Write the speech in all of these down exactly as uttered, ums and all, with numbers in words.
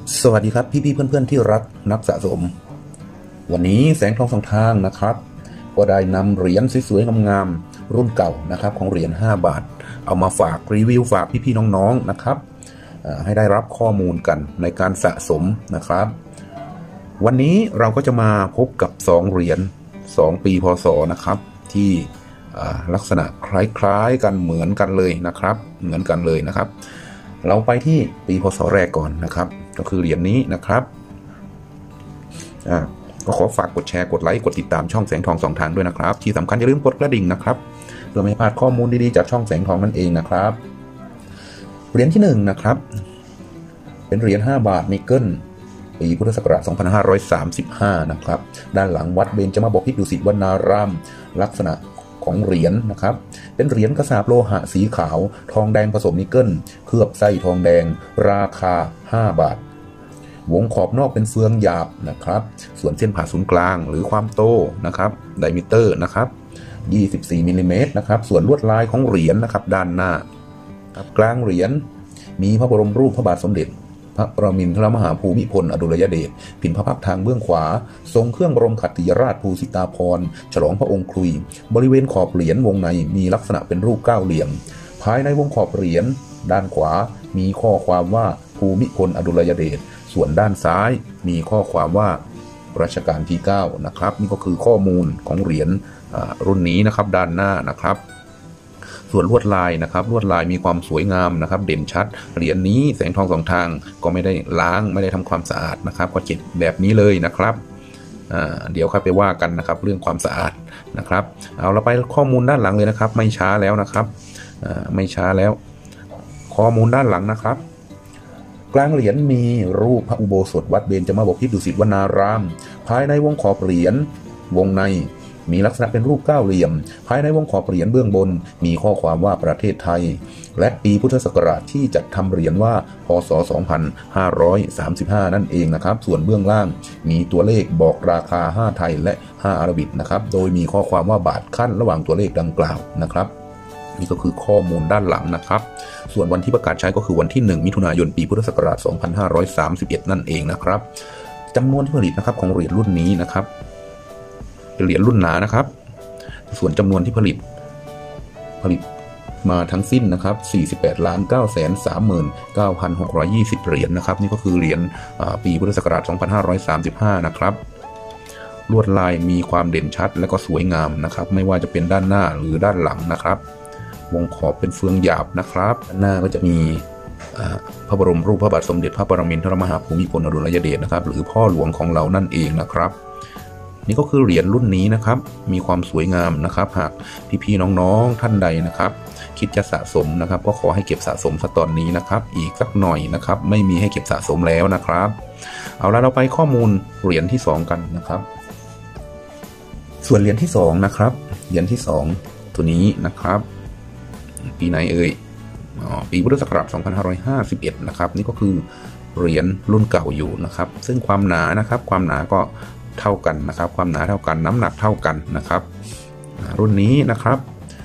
สวัสดีครับพี่ๆเพื่อนๆที่รักนักสะสมวันนี้แสงทองสองทางนะครับก็ได้นำเหรียญสวยๆงามๆรุ่นเก่านะครับของเหรียญห้าบาทเอามาฝากรีวิวฝากพี่ๆน้องๆนะครับให้ได้รับข้อมูลกันในการสะสมนะครับวันนี้เราก็จะมาพบกับสองเหรียญสองปีพศนะครับที่ลักษณะคล้ายๆกันเหมือนกันเลยนะครับเหมือนกันเลยนะครับเราไปที่ปีพศแรกก่อนนะครับก็คือเหรียญนี้นะครับอ่าก็ขอฝากกดแชร์กดไลค์กดติดตามช่องแสงทองสองทางด้วยนะครับที่สำคัญอย่าลืมกดกระดิ่งนะครับเพื่อไม่พลาดข้อมูลดีๆจากช่องแสงทองนั่นเองนะครับเหรียญที่หนึ่งนะครับเป็นเหรียญห้าบาทนิกเกิลปีพุทธศักราชสองพันห้าร้อยสามสิบห้านะครับด้านหลังวัดเบญจมาบพิตรดุสิตวนารามลักษณะของเหรียญ น, นะครับเป็นเหรียญกระสาบโลหะสีขาวทองแดงผสมนิกเกิลเคลือบไส้ทองแดงราคาห้าบาทวงขอบนอกเป็นเฟืองหยาบนะครับส่วนเส้นผ่าศูนย์กลางหรือความโตนะครับไดมิเตอร์นะครับยี่สิบสี่มิลลิเมตรนะครับส่วนลวดลายของเหรียญ น, นะครับด้านหน้ากลางเหรียญมีพระบรมรูปพระบาทสมเด็จพระประมินทรมหาภูมิพลอดุลยเดชพิมพ์พระพักตร์ทางเบื้องขวาทรงเครื่องบรมขัตติยราชภูสิตาภรณ์ฉลองพระองค์ครุยบริเวณขอบเหรียญวงในมีลักษณะเป็นรูปเก้าเหลี่ยมภายในวงขอบเหรียญด้านขวามีข้อความว่าภูมิพลอดุลยเดชส่วนด้านซ้ายมีข้อความว่ารัชกาลที่เก้านะครับนี่ก็คือข้อมูลของเหรียญรุ่นนี้นะครับด้านหน้านะครับส่วนลวดลายนะครับลวดลายมีความสวยงามนะครับเด่นชัดเหรียญนี้แสงทองสองทางก็ไม่ได้ล้างไม่ได้ทำความสะอาดนะครับก็เก็บแบบนี้เลยนะครับเดี๋ยวค่อยไปว่ากันนะครับเรื่องความสะอาดนะครับเอาเราไปข้อมูลด้านหลังเลยนะครับไม่ช้าแล้วนะครับไม่ช้าแล้วข้อมูลด้านหลังนะครับกลางเหรียญมีรูปพระอุโบสถวัดเบญจมาบพิตรดุสิตวนารามภายในวงขอบเหรียญวงในมีลักษณะเป็นรูปเก้าเหลี่ยมภายในวงขอบเหรียญเบื้องบนมีข้อความว่าประเทศไทยและปีพุทธศักราชที่จัดทำเหรียญว่าพ.ศ. สองพันห้าร้อยสามสิบห้านั่นเองนะครับส่วนเบื้องล่างมีตัวเลขบอกราคาห้าไทยและห้าอาราบิกนะครับโดยมีข้อความว่าบาทขั้นระหว่างตัวเลขดังกล่าวนะครับนี่ก็คือข้อมูลด้านหลังนะครับส่วนวันที่ประกาศใช้ก็คือวันที่หนึ่งมิถุนายนปีพุทธศักราชสองพันห้าร้อยสามสิบเอ็ดนั่นเองนะครับจำนวนที่ผลิตนะครับของเหรียญรุ่นนี้นะครับเป็นเหรียญรุ่นหนานะครับส่วนจำนวนที่ผลิตผลิตมาทั้งสิ้นนะครับสี่สิบแปดล้านเก้าแสนสามหมื่นเก้าพันหกร้อยยี่สิบเหรียญ นะครับนี่ก็คือเหรียญปีพุทธศักราชสองพันห้าร้อยสามสิบห้านะครับลวดลายมีความเด่นชัดและก็สวยงามนะครับไม่ว่าจะเป็นด้านหน้าหรือด้านหลังนะครับวงขอบเป็นเฟืองหยาบนะครับด้านหน้าก็จะมีพระบรมรูปพระบาทสมเด็จพระปรมินทรมหาภูมิพลอดุลยเดชนะครับหรือพ่อหลวงของเรานั่นเองนะครับนี่ก็คือเหรียญรุ่นนี้นะครับมีความสวยงามนะครับหากพี่ๆน้องๆท่านใดนะครับคิดจะสะสมนะครับก็ขอให้เก็บสะสมซะตอนนี้นะครับอีกสักหน่อยนะครับไม่มีให้เก็บสะสมแล้วนะครับเอาละเราไปข้อมูลเหรียญที่สองกันนะครับส่วนเหรียญที่สองนะครับเหรียญที่สองตัวนี้นะครับปีไหนเอ่ยอ๋อปีพุทธศักราชสองพันห้าร้อยห้าสิบเอ็ดนะครับนี่ก็คือเหรียญรุ่นเก่าอยู่นะครับซึ่งความหนานะครับความหนาก็เท่ากันนะครับความหนาเท่ากันน้ำหนักเท่ากันนะครับรุ่นนี้นะครับ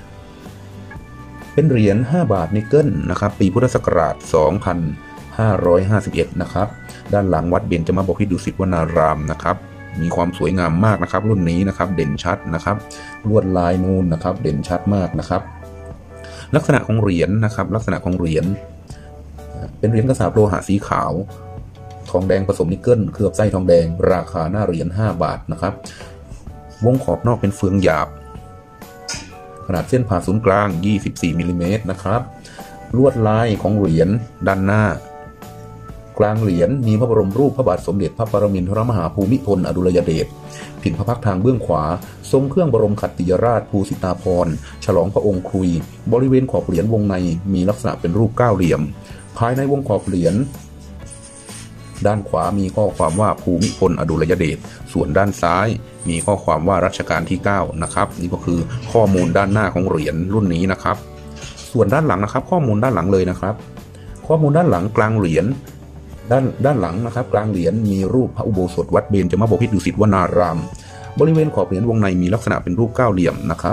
เป็นเหรียญห้าบาทนิกเกิลนะครับปีพุทธศักราชสองพันห้าร้อยห้าสิบเอ็ดนะครับด้านหลังวัดเบญจมาบพิตรดุสิตวนารามนะครับมีความสวยงามมากนะครับรุ่นนี้นะครับเด่นชัดนะครับลวดลายนูนนะครับเด่นชัดมากนะครับลักษณะของเหรียญ นะครับลักษณะของเหรียญเป็นเหรียญกระสาบโลหะสีขาวทองแดงผสมนิกเกิลเคลือบไส้ทองแดงราคาหน้าเหรียญห้าบาทนะครับวงขอบนอกเป็นเฟืองหยาบขนาดเส้นผ่าศูนย์กลางยี่สิบสี่มิลลิเมตรนะครับลวดลายของเหรียญด้านหน้ากลางเหรียญมีพระบรมรูปพระบาทสมเด็จพระปรมินทรมหาภูมิพลอดุลยเดชพิมพ์พระพักตร์ทางเบื้องขวาทรงเครื่องบรมขัตติยราชภูสิตาภรณ์ฉลองพระองค์ครุยบริเวณขอบเหรียญวงในมีลักษณะเป็นรูปเก้าเหลี่ยมภายในวงขอบเหรียญด้านขวามีข้อความว่าภูมิพลอดุลยเดชส่วนด้านซ้ายมีข้อความว่ารัชกาลที่เก้านะครับนี่ก็คือข้อมูลด้านหน้าของเหรียญรุ่นนี้นะครับส่วนด้านหลังนะครับข้อมูลด้านหลังเลยนะครับข้อมูลด้านหลังกลางเหรียญด้านด้านหลังนะครับกลางเหรียญมีรูปพระอุโบสถวัดเบญจมาบพิตรดุสิตวนารามบริเวณขอบเหรียญวงในมีลักษณะเป็นรูปเก้าเหลี่ยมนะครับ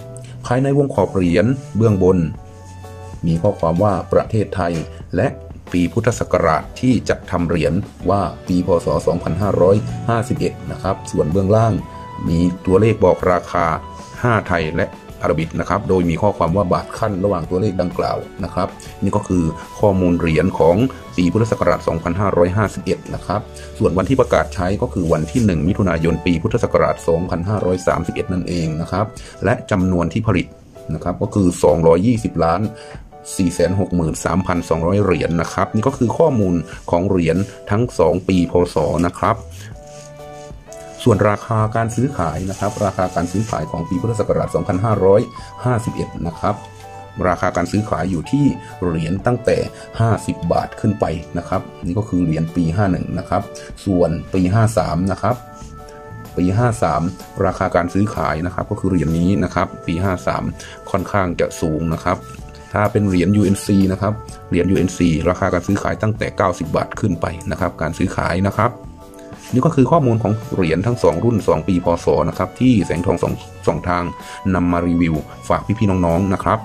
ภายในวงขอบเหรียญเบื้องบนมีข้อความว่าประเทศไทยและปีพุทธศักราชที่จัดทำเหรียญว่าปีพศสองพันห้าร้อยห้าสิบเอ็ดนะครับส่วนเบื้องล่างมีตัวเลขบอกราคาห้าไทยและอาราบิกนะครับโดยมีข้อความว่าบาทขั้นระหว่างตัวเลขดังกล่าวนะครับนี่ก็คือข้อมูลเหรียญของปีพุทธศักราชสองพันห้าร้อยห้าสิบเอ็ดนะครับส่วนวันที่ประกาศใช้ก็คือวันที่หนึ่งมิถุนายนปีพุทธศักราชสองพันห้าร้อยสามสิบเอ็ดนั่นเองนะครับและจำนวนที่ผลิตนะครับก็คือสองร้อยยี่สิบล้าน สี่แสนหกหมื่นสามพันสองร้อย เหรียญ นะครับนี่ก็คือข้อมูลของเหรียญทั้งสองปีพศนะครับส่วนราคาการซื้อขายนะครับราคาการซื้อขายของปีพุทธศักราชสองพันห้าร้อยห้าสิบเอ็ดนะครับราคาการซื้อขายอยู่ที่เหรียญตั้งแต่ห้าสิบบาทขึ้นไปนะครับนี่ก็คือเหรียญปีห้าสิบเอ็ดนะครับส่วนปีห้าสิบสามนะครับปีห้าสิบสามราคาการซื้อขายนะครับก็คือเหรียญนี้นะครับปีห้าสิบสามค่อนข้างจะสูงนะครับถ้าเป็นเหรียญ ยู เอ็น ซี นะครับเหรียญ ยู เอ็น ซี ราคาการซื้อขายตั้งแต่เก้าสิบบาทขึ้นไปนะครับการซื้อขายนะครับนี่ก็คือข้อมูลของเหรียญทั้งสองรุ่นสองปีพศนะครับที่แสงทองสองสองทางนำมารีวิวฝากพี่ๆน้องๆนะครับ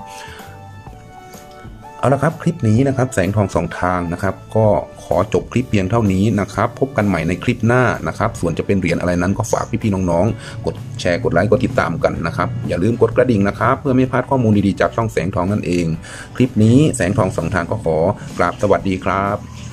เอาละครับคลิปนี้นะครับแสงทองสองทางนะครับก็ขอจบคลิปเพียงเท่านี้นะครับพบกันใหม่ในคลิปหน้านะครับส่วนจะเป็นเหรียญอะไรนั้นก็ฝากพี่ๆน้องๆกดแชร์กดไลค์กดติดตามกันนะครับอย่าลืมกดกระดิ่งนะครับเพื่อไม่พลาดข้อมูลดีๆจากช่องแสงทองนั่นเองคลิปนี้แสงทองสองทางก็ขอกราบสวัสดีครับ